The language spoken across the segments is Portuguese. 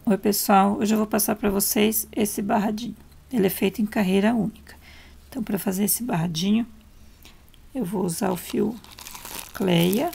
Oi pessoal, hoje eu vou passar para vocês esse barradinho. Ele é feito em carreira única. Então, para fazer esse barradinho, eu vou usar o fio Cleia.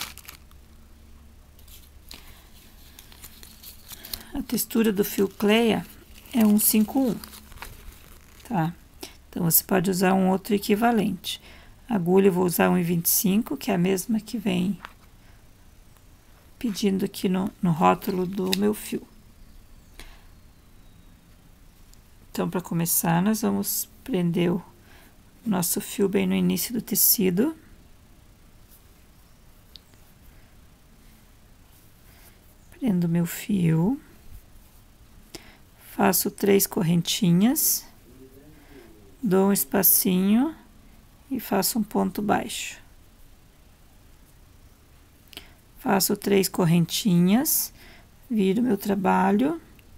A textura do fio Cleia é 151, tá? Então, você pode usar um outro equivalente. A agulha eu vou usar 1,25, que é a mesma que vem pedindo aqui no rótulo do meu fio. Então, para começar, nós vamos prender o nosso fio bem no início do tecido. Prendo meu fio. Faço 3 correntinhas. Dou um espacinho e faço um ponto baixo. Faço 3 correntinhas, viro meu trabalho.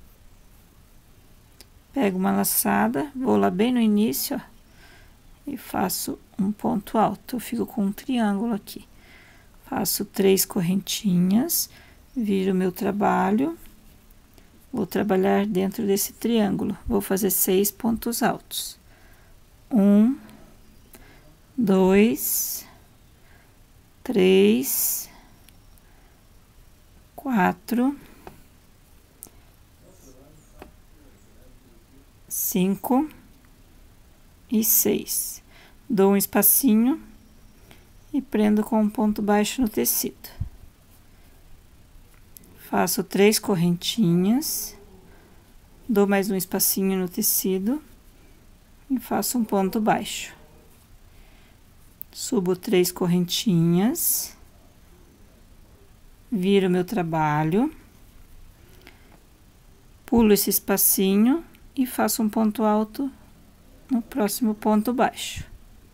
Pego uma laçada, vou lá bem no início, ó, e faço um ponto alto. Eu fico com um triângulo aqui. Faço 3 correntinhas, viro meu trabalho. Vou trabalhar dentro desse triângulo. Vou fazer 6 pontos altos. 1, 2, 3, 4, 5 e 6. Dou um espacinho e prendo com um ponto baixo no tecido. Faço 3 correntinhas, dou mais um espacinho no tecido e faço um ponto baixo. Subo 3 correntinhas, viro meu trabalho, pulo esse espacinho e faço um ponto alto no próximo ponto baixo.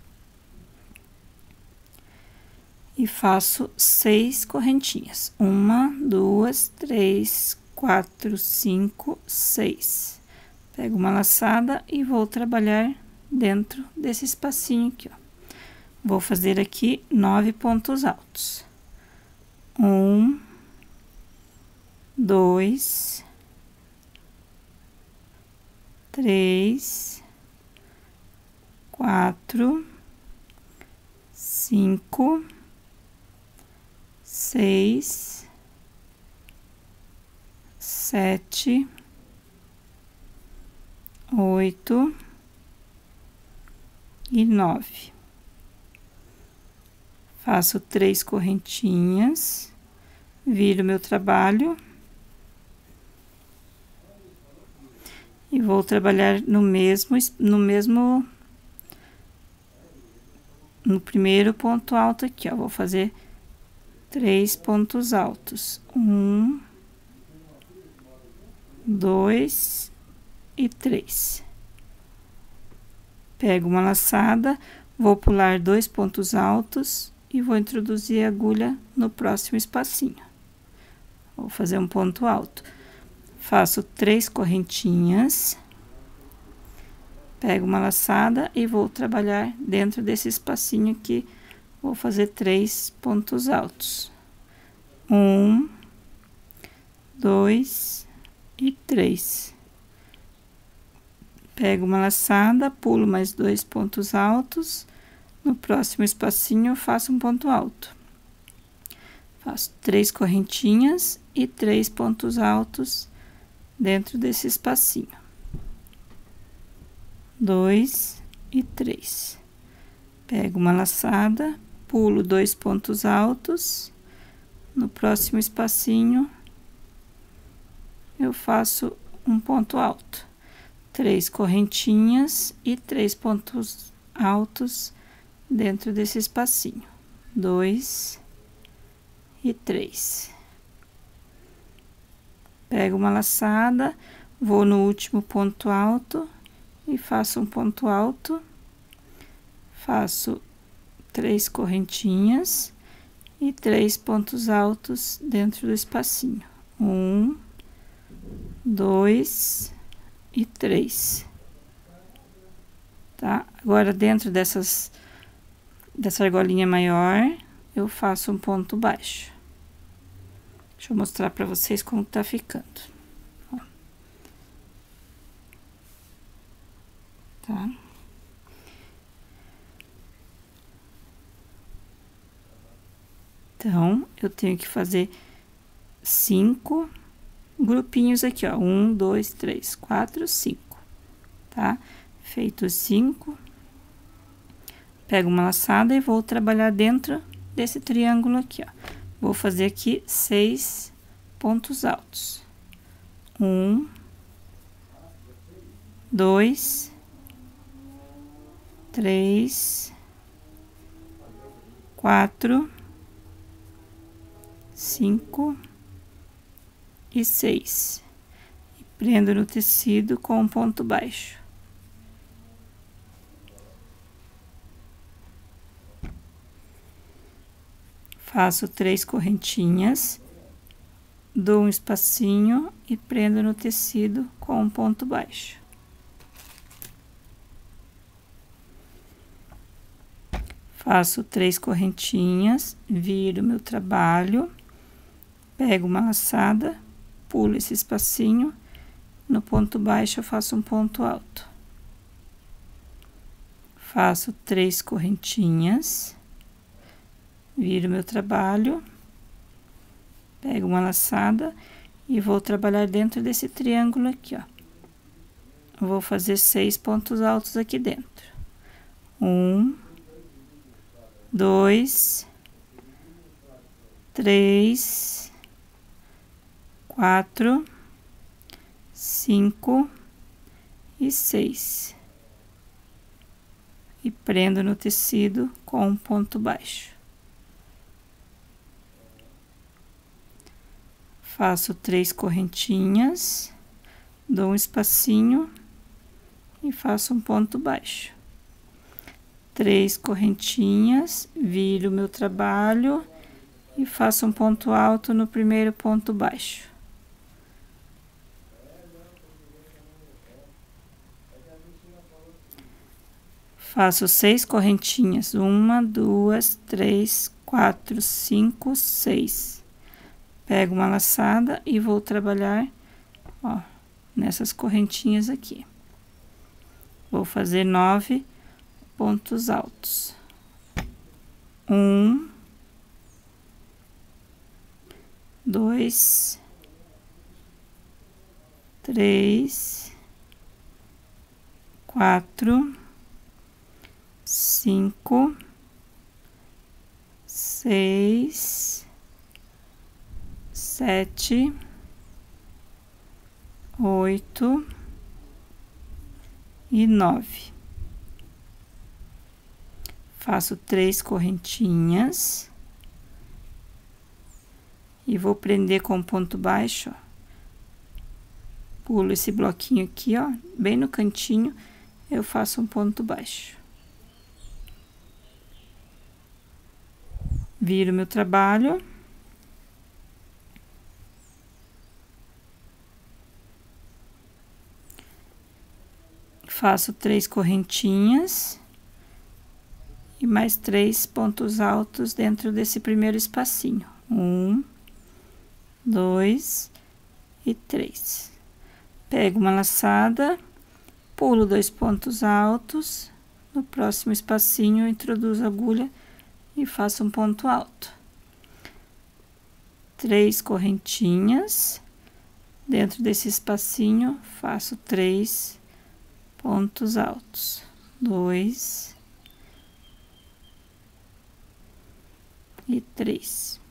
E faço 6 correntinhas. 1, 2, 3, 4, 5, 6. Pego uma laçada e vou trabalhar dentro desse espacinho aqui, ó. Vou fazer aqui 9 pontos altos. 1, 2, 3, 4, 5, 6, 7, 8 e 9. Faço 3 correntinhas, viro meu trabalho e vou trabalhar no primeiro ponto alto aqui, ó. Vou fazer 3 pontos altos. 1, 2 e 3. Pego uma laçada, vou pular 2 pontos altos e vou introduzir a agulha no próximo espacinho. Vou fazer um ponto alto. Faço 3 correntinhas, pego uma laçada e vou trabalhar dentro desse espacinho aqui. Vou fazer 3 pontos altos. 1, 2 e 3. Pego uma laçada, pulo mais 2 pontos altos. No próximo espacinho, eu faço um ponto alto. Faço 3 correntinhas e 3 pontos altos dentro desse espacinho. 2 e 3. Pego uma laçada, pulo 2 pontos altos. No próximo espacinho, eu faço um ponto alto. 3 correntinhas e 3 pontos altos dentro desse espacinho. 2 e 3. Pego uma laçada, vou no último ponto alto e faço um ponto alto. Faço 3 correntinhas e 3 pontos altos dentro do espacinho. 1, 2 e 3. Tá? Agora, dentro dessa argolinha maior, eu faço um ponto baixo. Deixa eu mostrar pra vocês como tá ficando. Ó. tá? Então, eu tenho que fazer 5 grupinhos aqui, ó. 1, 2, 3, 4, 5, tá? Feito 5, pego uma laçada e vou trabalhar dentro desse triângulo aqui, ó. Vou fazer aqui 6 pontos altos. 1, 2, 3, 4, 5 e 6. E prendo no tecido com um ponto baixo. Faço 3 correntinhas, dou um espacinho e prendo no tecido com um ponto baixo. Faço 3 correntinhas, viro meu trabalho, pego uma laçada, pulo esse espacinho, no ponto baixo eu faço um ponto alto. Faço 3 correntinhas, viro meu trabalho, pego uma laçada e vou trabalhar dentro desse triângulo aqui, ó. Vou fazer 6 pontos altos aqui dentro. 1, 2, 3, 4, 5 e 6. E prendo no tecido com um ponto baixo. Faço 3 correntinhas, dou um espacinho e faço um ponto baixo. 3 correntinhas, viro meu trabalho e faço um ponto alto no primeiro ponto baixo. Faço 6 correntinhas, 1, 2, 3, 4, 5, 6. Pego uma laçada e vou trabalhar, ó, nessas correntinhas aqui. Vou fazer 9 pontos altos. 1, 2, 3, 4, 5, 6, 7, 8 e 9. Faço 3 correntinhas e vou prender com ponto baixo, ó. Pulo esse bloquinho aqui, ó, bem no cantinho, eu faço um ponto baixo. Viro meu trabalho. Faço 3 correntinhas e mais 3 pontos altos dentro desse primeiro espacinho. 1, 2 e 3. Pego uma laçada, pulo 2 pontos altos, no próximo espacinho introduzo a agulha e faço um ponto alto. 3 correntinhas, dentro desse espacinho faço 3 pontos altos. 2 e 3.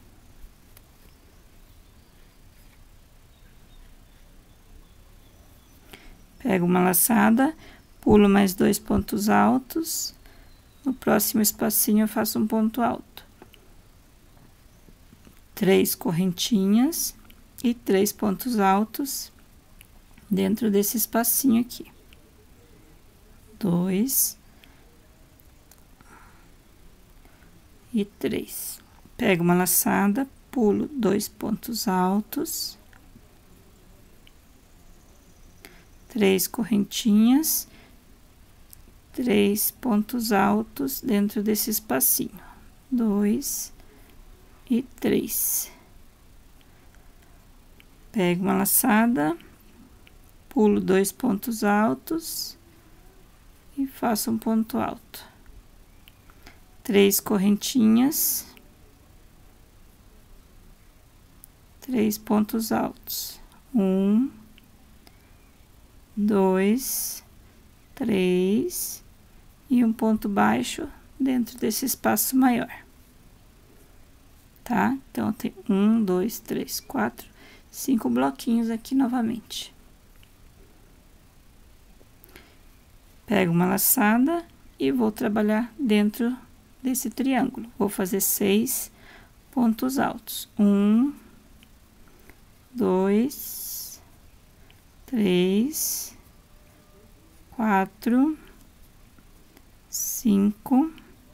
Pego uma laçada, pulo mais 2 pontos altos, no próximo espacinho eu faço um ponto alto. 3 correntinhas e 3 pontos altos dentro desse espacinho aqui. 2 e 3. Pego uma laçada, pulo 2 pontos altos, 3 correntinhas, 3 pontos altos dentro desse espacinho. 2 e 3. Pego uma laçada, pulo 2 pontos altos e faço um ponto alto. 3 correntinhas, 3 pontos altos. 1, 2, 3 e um ponto baixo dentro desse espaço maior, tá? Então, tem 1, 2, 3, 4, 5 bloquinhos aqui novamente. Pego uma laçada e vou trabalhar dentro desse triângulo. Vou fazer 6 pontos altos. 1, 2, 3, 4, 5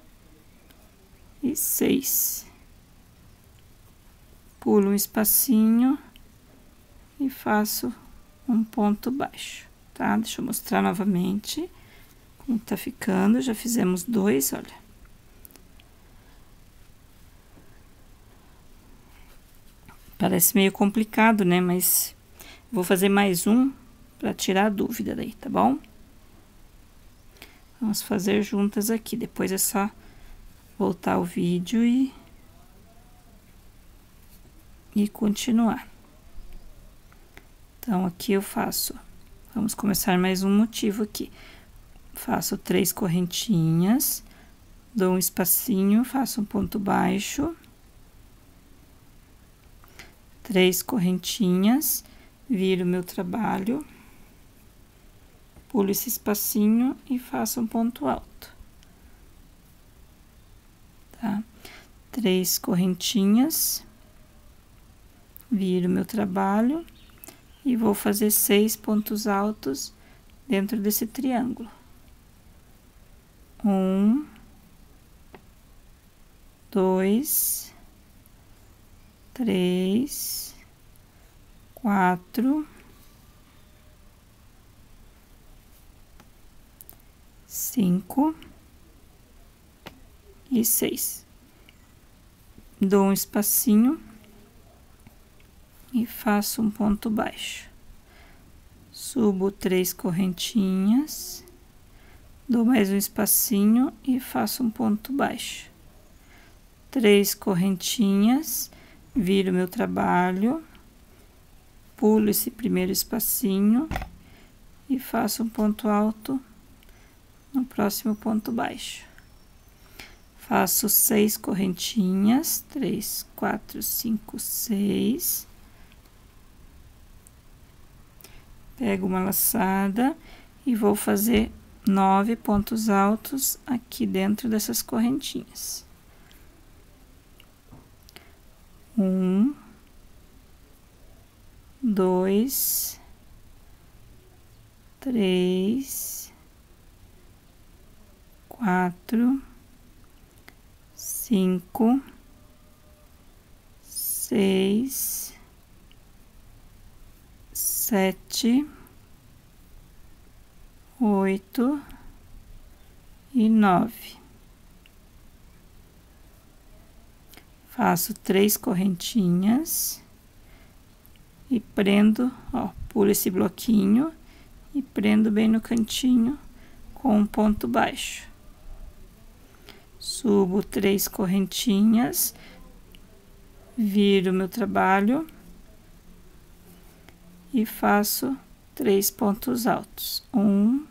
e 6. Pulo um espacinho e faço um ponto baixo, tá? Deixa eu mostrar novamente como tá ficando. Já fizemos 2, olha. Parece meio complicado, né? Mas vou fazer mais um para tirar a dúvida daí, tá bom? Vamos fazer juntas aqui. Depois é só voltar o vídeo e continuar. Então, aqui eu faço... Vamos começar mais um motivo aqui. Faço 3 correntinhas, dou um espacinho, faço um ponto baixo. 3 correntinhas, viro meu trabalho, pulo esse espacinho e faço um ponto alto, tá? 3 correntinhas, viro meu trabalho e vou fazer 6 pontos altos dentro desse triângulo. 1, 2, 3, 4, 5 e 6. Dou um espacinho e faço um ponto baixo. Subo 3 correntinhas, dou mais um espacinho e faço um ponto baixo. 3 correntinhas, viro meu trabalho, pulo esse primeiro espacinho e faço um ponto alto no próximo ponto baixo. Faço 6 correntinhas, 3, 4, 5, 6. Pego uma laçada e vou fazer 9 pontos altos aqui dentro dessas correntinhas. 1, 2, 3, 4, 5, 6, 7, 8 e 9. Faço 3 correntinhas e prendo, ó, pulo esse bloquinho e prendo bem no cantinho com um ponto baixo. Subo 3 correntinhas, viro meu trabalho e faço 3 pontos altos. 1,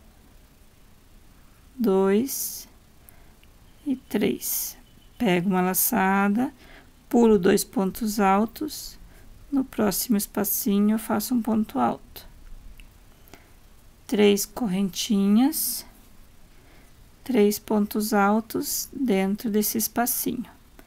2 e 3. Pego uma laçada, pulo 2 pontos altos, no próximo espacinho eu faço um ponto alto. 3 correntinhas, 3 pontos altos dentro desse espacinho.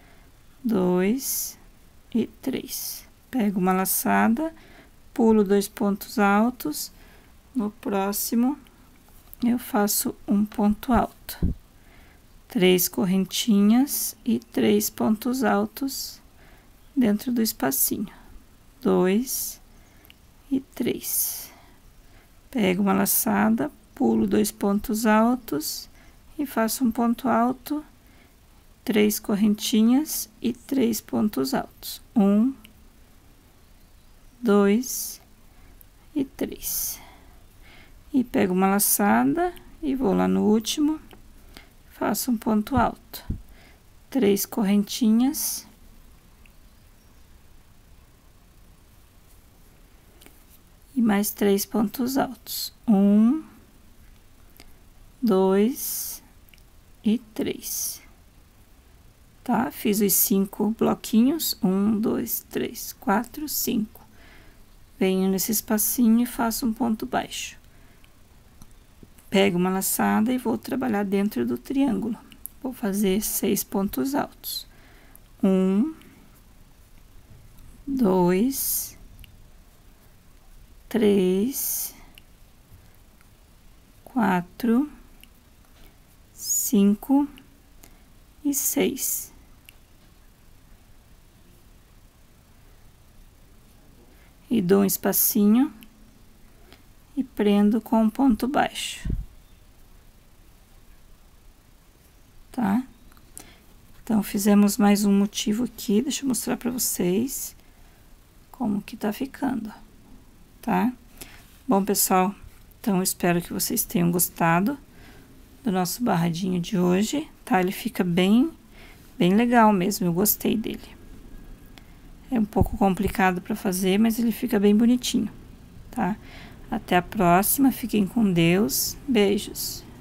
2 e 3. Pego uma laçada, pulo 2 pontos altos, no próximo eu faço um ponto alto. 3 correntinhas e 3 pontos altos dentro do espacinho. 2 e 3. Pego uma laçada, pulo 2 pontos altos e faço um ponto alto, 3 correntinhas e 3 pontos altos. 1, 2 e 3. E pego uma laçada e vou lá no último, faço um ponto alto, 3 correntinhas, e mais 3 pontos altos, 1, 2 e 3, tá? Fiz os 5 bloquinhos, 1, 2, 3, 4, 5. Venho nesse espacinho e faço um ponto baixo. Pego uma laçada e vou trabalhar dentro do triângulo. Vou fazer 6 pontos altos. 1, 2, 3, 4, 5 e 6. E dou um espacinho e prendo com um ponto baixo. Tá? Então, fizemos mais um motivo aqui, deixa eu mostrar pra vocês como que tá ficando, tá? Bom, pessoal, então eu espero que vocês tenham gostado do nosso barradinho de hoje, tá? Ele fica bem legal mesmo, eu gostei dele. É um pouco complicado para fazer, mas ele fica bem bonitinho, tá? Até a próxima, fiquem com Deus, beijos!